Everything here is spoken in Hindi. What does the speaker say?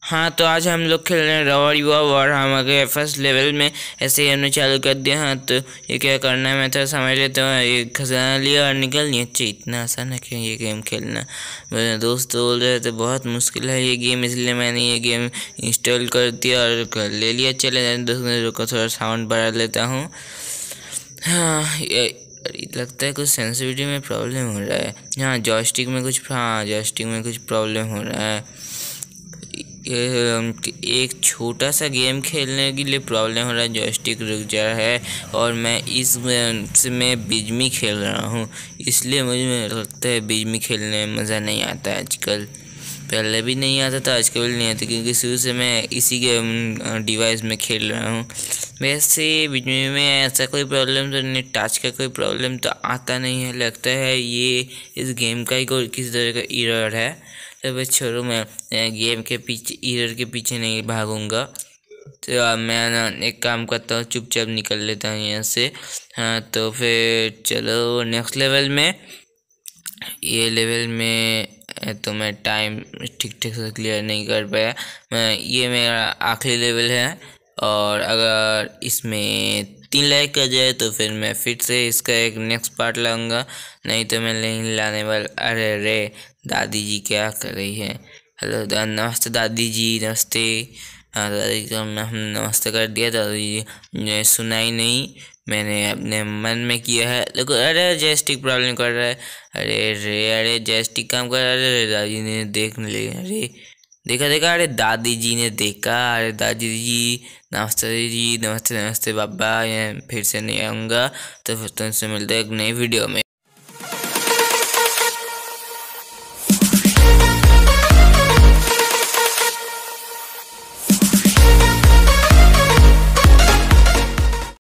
हाँ, तो आज हम लोग खेल रहे हैं रॉवर युवा और हम आ गए फर्स्ट लेवल में। ऐसे ही हमने चालू कर दिया। हाँ, तो ये क्या करना है मैं तो समझ लेता हूँ। ये खजाना लिया और निकल नहीं। अच्छा, इतना आसान है क्या ये गेम खेलना? मेरे दोस्त बोल रहे थे बहुत मुश्किल है ये गेम, इसलिए मैंने ये गेम इंस्टॉल कर दिया और ले लिया। चले दोस्तों, रुको थोड़ा साउंड बढ़ा लेता हूँ। हाँ, लगता है कुछ सेंसिटिविटी में प्रॉब्लम हो रहा है। हाँ, जॉयस्टिक में कुछ प्रॉब्लम हो रहा है। एक छोटा सा गेम खेलने के लिए प्रॉब्लम हो रहा है, जॉयस्टिक रुक जा है और मैं इसमें बीजमी खेल रहा हूँ, इसलिए मुझे लगता है बीजमी खेलने में मज़ा नहीं आता है आजकल। पहले भी नहीं आता था, आजकल भी नहीं आता, क्योंकि शुरू से मैं इसी गेम डिवाइस में खेल रहा हूँ। वैसे बीजमी में ऐसा कोई प्रॉब्लम तो नहीं, टच का कोई प्रॉब्लम तो आता नहीं है। लगता है ये इस गेम का ही कोई किसी तरह का एरर है। तो बस छोड़ो, मैं गेम के पीछे एरर के पीछे नहीं भागूंगा। तो अब मैं ना एक काम करता हूँ, चुपचाप निकल लेता हूँ यहाँ से। हाँ, तो फिर चलो नेक्स्ट लेवल में। ये लेवल में तो मैं टाइम ठीक ठीक से क्लियर नहीं कर पाया। ये मेरा आखिरी लेवल है और अगर इसमें 3 लाइक आ जाए तो फिर मैं फिर से इसका एक नेक्स्ट पार्ट लाऊंगा, नहीं तो मैं नहीं लाने वाला। अरे रे, दादी जी क्या कर रही है? हेलो नमस्ते दादी जी, नमस्ते। हाँ दादी को हम नमस्ते कर दिया। दादी जी ने सुना ही नहीं, मैंने अपने मन में किया है। देखो, अरे जॉयस्टिक प्रॉब्लम कर रहा है। अरे जॉयस्टिक काम कर रहा है। अरे दादी ने देख लिया। अरे देखा, अरे दादी जी ने देखा। अरे दादी जी नमस्ते जी, नमस्ते नमस्ते बाबा। मैं फिर से नहीं आऊँगा, तो फिर तुमसे मिलते हैं एक नई वीडियो में।